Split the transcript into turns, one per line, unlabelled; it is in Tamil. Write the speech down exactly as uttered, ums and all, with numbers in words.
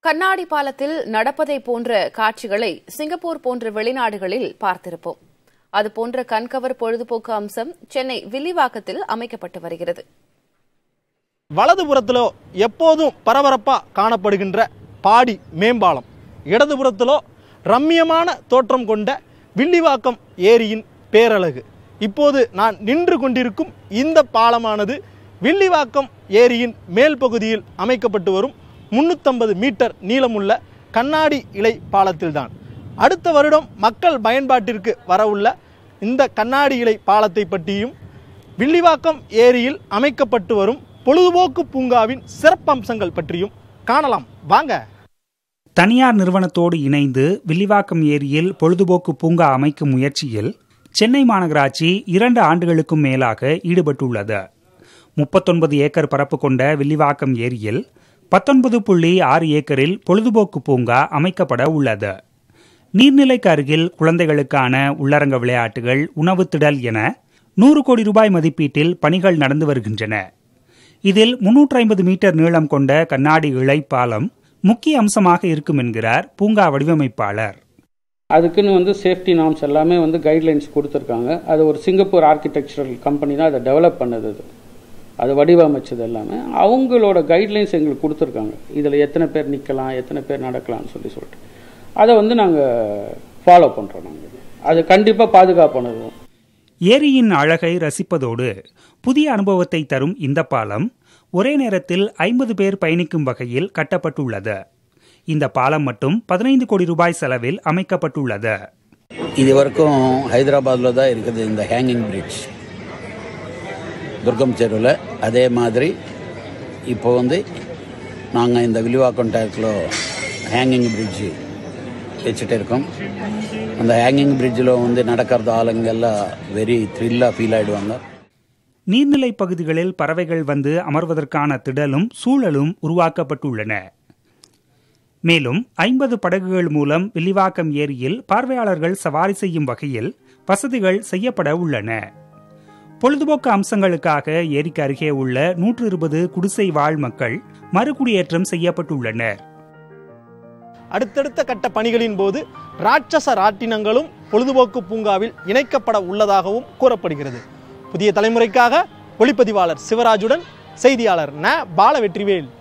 கண்ணாடி பாலத்தில் நடப்பதை போன்ற காட்சிகளை சிங்கப்பூர் போன்ற வெளிநாடுகளில் பார்த்திருப்போம். அதுபோன்ற கண்கவர் பொழுதுபோக்கு அம்சம் சென்னை வில்லிவாக்கத்தில் அமைக்கப்பட்டு வருகிறது.
வலதுபுறத்திலோ எப்போதும் பரபரப்பா காணப்படுகின்ற பாடி மேம்பாலம், இடதுபுறத்திலோ ரம்மியமான தோற்றம் கொண்ட வில்லிவாக்கம் ஏரியின் பேரழகு. இப்போது நான் நின்று கொண்டிருக்கும் இந்த பாலமானது வில்லிவாக்கம் ஏரியின் மேல் பகுதியில் அமைக்கப்பட்டு வரும் முன்னூற்றம்பது மீட்டர் நீளமுள்ள கண்ணாடி இழை பாலத்தில்தான். அடுத்த வருடம் மக்கள் பயன்பாட்டிற்கு வரவுள்ள இந்த கண்ணாடி இழை பாலத்தை பற்றியும் வில்லிவாக்கம் ஏரியில் அமைக்கப்பட்டு வரும் பொழுதுபோக்கு பூங்காவின் சிறப்பம்சங்கள் பற்றியும் காணலாம். வாங்க.
தனியார் நிறுவனத்தோடு இணைந்து வில்லிவாக்கம் ஏரியில் பொழுதுபோக்கு பூங்கா அமைக்கும் முயற்சியில் சென்னை மாநகராட்சி இரண்டு ஆண்டுகளுக்கும் மேலாக ஈடுபட்டுள்ளது. முப்பத்தொன்பது ஏக்கர் பரப்பு கொண்ட வில்லிவாக்கம் ஏரியில் பத்தொன்பது புள்ளி ஆறு ஏக்கரில் பொழுதுபோக்கு பூங்கா அமைக்கப்பட உள்ளது. நீர்நிலைக்கு அருகில் குழந்தைகளுக்கான உள்ளரங்க விளையாட்டுகள், உணவு திடல் என நூறு கோடி ரூபாய் மதிப்பீட்டில் பணிகள் நடந்து வருகின்றன. இதில் முன்னூற்றி ஐம்பது மீட்டர் நீளம் கொண்ட கண்ணாடி இழை பாலம் முக்கிய அம்சமாக இருக்கும் என்கிறார் பூங்கா வடிவமைப்பாளர்.
அதுக்குன்னு வந்து சேஃப்டி நார்ம்ஸ் எல்லாமே வந்து கைட்லைன்ஸ் கொடுத்துருக்காங்க. அது ஒரு சிங்கப்பூர் ஆர்கிடெக்சரல் கம்பெனி தான் அதை டெவலப் பண்ணது. அது அது வடிவமைச்சது எல்லாமே அவங்களோட கைட்லைன்ஸ் எங்களுக்கு கொடுத்துருக்காங்க. இதில் எத்தனை பேர் நிற்கலாம், எத்தனை பேர் நடக்கலாம்னு சொல்லி சொல்லிட்டு அதை வந்து நாங்கள் ஃபாலோ பண்ணுறோம். நாங்கள் அது கண்டிப்பாக பாதுகாப்பானது.
ஏரியின் அழகை ரசிப்பதோடு புதிய அனுபவத்தை தரும் இந்த பாலம் ஒரே நேரத்தில் ஐம்பது பேர் பயணிக்கும் வகையில் கட்டப்பட்டுள்ளது. இந்த பாலம் மட்டும் பதினைந்து கோடி ரூபாய் செலவில் அமைக்கப்பட்டுள்ளது.
இது வரைக்கும் ஹைதராபாத்ல தான் இருக்குது இந்த ஹேங்கிங் பிரிட்ஜ் துர்கம் செருவில். அதே மாதிரி இப்போ வந்து நாங்கள் இந்த வில்லிவாக்கம் டேக்கில் ஹேங்கிங் பிரிட்ஜு வச்சுட்டு இருக்கோம். அந்த ஹேங்கிங் பிரிட்ஜில் வந்து நடக்கிறது ஆளுங்கெல்லாம் வெரி த்ரில்லாக ஃபீல் ஆகிடுவாங்க.
நீர்நிலை பகுதிகளில் பறவைகள் வந்து அமர்வதற்கான திடலும் சூழலும் உருவாக்கப்பட்டுள்ளன. மேலும் ஐம்பது படகுகள் மூலம் வில்லிவாக்கம் ஏரியில் பார்வையாளர்கள் சவாரி செய்யும் வகையில் வசதிகள் செய்யப்பட உள்ளன. பொழுதுபோக்கு அம்சங்களுக்காக ஏரிக்கு அருகே உள்ள நூற்று இருபது குடிசை வாழ் மக்கள் மறுகுடியேற்றம் செய்யப்பட்டுள்ளனர்.
அடுத்தடுத்த கட்ட பணிகளின் போது ராட்சச ராட்டினங்களும் பொழுதுபோக்கு பூங்காவில் இணைக்கப்பட உள்ளதாகவும் கூறப்படுகிறது. புதிய தலைமுறைக்காக ஒளிப்பதிவாளர் சிவராஜுடன் செய்தியாளர் ந பாலவெற்றிவேல்.